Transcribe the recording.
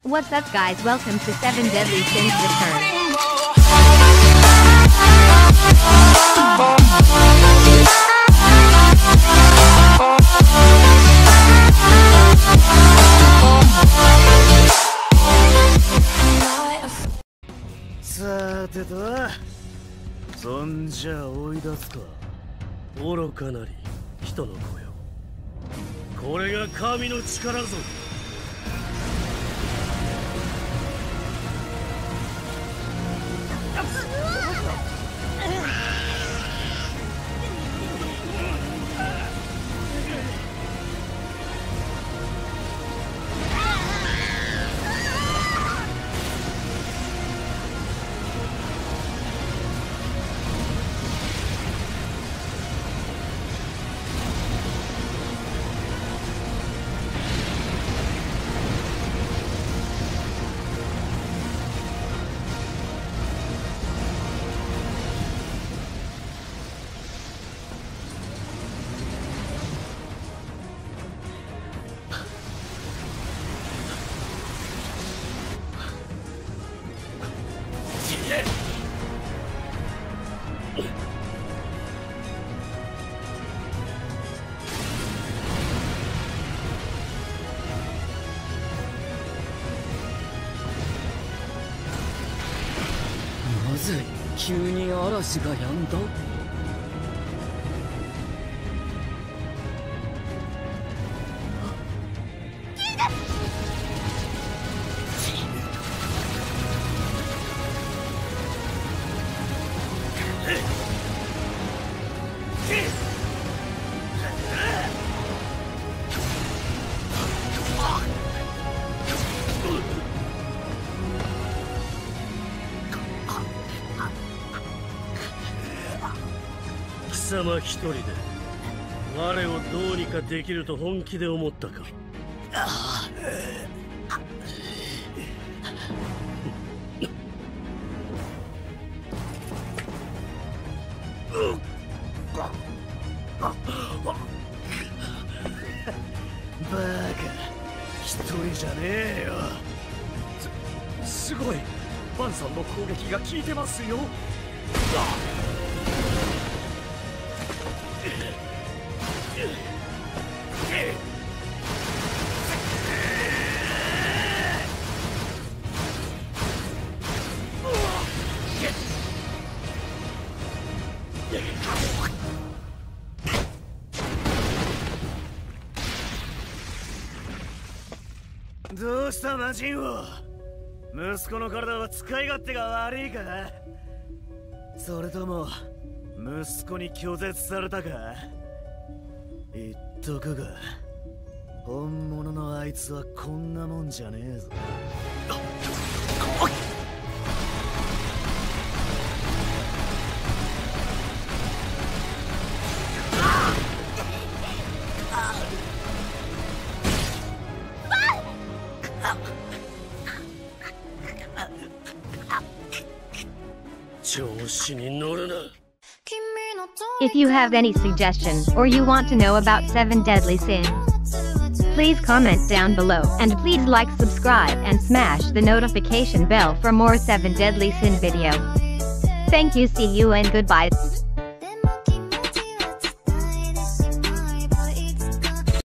What's up guys, welcome to 7 Deadly Sins Return. さてと、そんじゃ追い出すか。愚かなり人の子よ。これが神の力ぞ。 まずい、急に嵐が止んだ。 貴様一人で我をどうにかできると本気で思ったか。バカ、一人じゃねえよ。 すごい、バンさんの攻撃が効いてますよ。 どうした魔人王。息子の体は使い勝手が悪いか。それとも息子に拒絶されたか。言っとくが、本物のあいつはこんなもんじゃねえぞ。調子に乗るな。 If you have any suggestions or you want to know about 7 Deadly Sins, please comment down below and please like, subscribe and smash the notification bell for more 7 Deadly Sin videos. Thank you, see you and goodbye.